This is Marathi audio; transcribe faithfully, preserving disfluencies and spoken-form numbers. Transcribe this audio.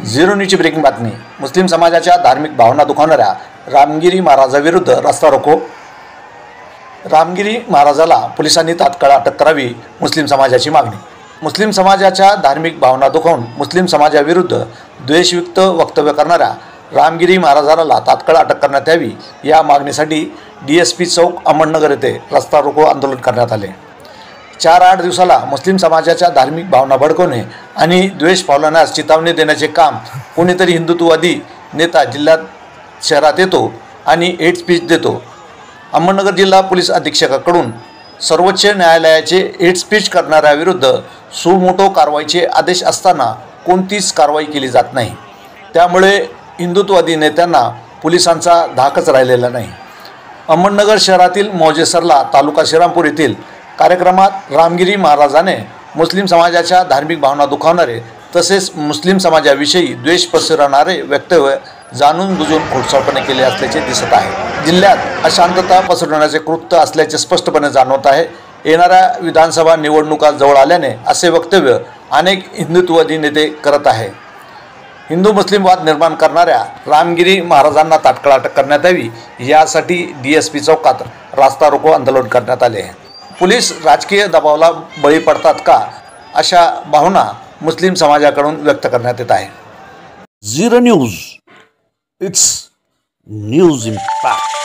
झिरो न्यूजची ब्रेकिंग बातमी। मुस्लिम समाजाच्या धार्मिक भावना दुखावणाऱ्या रामगिरी महाराजाविरुद्ध रस्ता रोको। रामगिरी महाराजाला पोलिसांनी तात्काळ अटक करावी, मुस्लिम समाजाची मागणी। मुस्लिम समाजाच्या धार्मिक भावना दुखावून मुस्लिम समाजाविरुद्ध द्वेषयुक्त वक्तव्य करणाऱ्या रामगिरी महाराजाला तात्काळ अटक करण्यात यावी, या मागणीसाठी डी एस पी चौक अहमदनगर येथे रस्ता रोको आंदोलन करण्यात आले। चार आठ दिवसाला मुस्लिम समाजाच्या धार्मिक भावना भडकवणे आणि द्वेष फैलवण्यास चितावणी देण्याचे काम कोणीतरी हिंदुत्ववादी नेता जिल्ह्यात शहरात येतो आणि हेट स्पीच देतो। अहमदनगर जिल्हा पोलीस अधीक्षकाकडून सर्वोच्च न्यायालयाचे हेट स्पीच करणाऱ्याविरुद्ध सुमोटो कारवाईचे आदेश असताना कोणतीच कारवाई केली जात नाही। त्यामुळे हिंदुत्ववादी नेत्यांना पोलिसांचा धाकच राहिलेला नाही। अहमदनगर शहरातील मौजेसरला तालुका श्रीरामपूर येथील कार्यक्रमात रामगिरी महाराजाने मुस्लिम समाजाच्या धार्मिक भावना दुखावणारे तसेच मुस्लिम समाजाविषयी द्वेष पसरवणारे वक्तव्य जाणून बुजून खोडसाळपणे केले असल्याचे दिसत आहे। जिल्ह्यात अशांतता पसरवण्याचे कृत्य असल्याचे स्पष्टपणे जाणवत आहे। येणाऱ्या विधानसभा निवडणुका जवळ आल्याने असे वक्तव्य अनेक हिंदुत्ववादी नेते करत आहे। हिंदू मुस्लिम वाद निर्माण करणाऱ्या रामगिरी महाराजांना तात्काळ अटक करण्यात यावी, यासाठी डी एस पी चौकात रास्ता रोको आंदोलन करण्यात आले। पोलीस राजकीय दबावाला बळी पडतात का, अशा भावना मुस्लिम समाजाकडून व्यक्त करण्यात येत आहे। Zero news, it's news impact.